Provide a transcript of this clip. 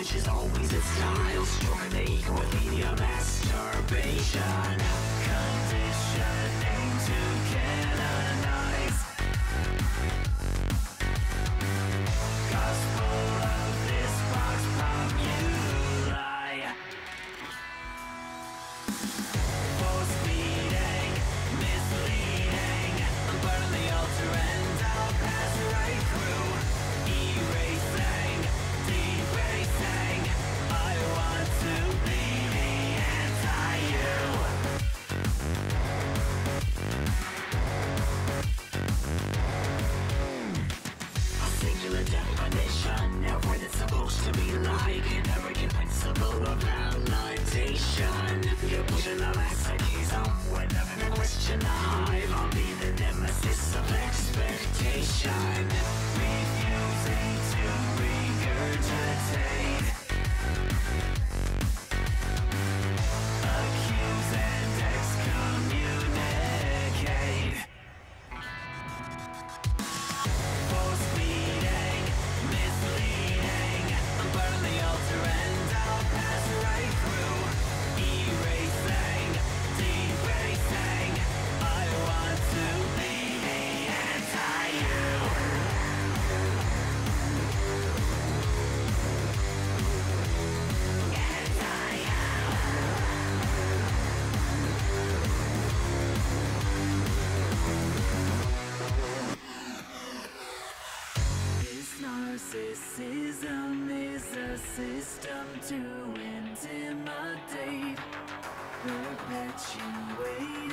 which is always its style. Stroking the ego with media masturbation, conditioning to canonize. Gospel of this box populi. Force feeding, misleading. I'm burning the altar and I'll pass right through. Erasing, debasing. I want to be the anti-you. A singular definition of what it's supposed to be like. An arrogant principle of validation. You're pushing the masochism whenever you question the hive. I'll be the nemesis of expectation, refusing to regurgitate, accuse and excommunicate. Force feeding, misleading. I'm burning the altar and I'll pass right through. Erasing, debasing. I want to be the anti-you. This narcissism is a system to intimidate, perpetuate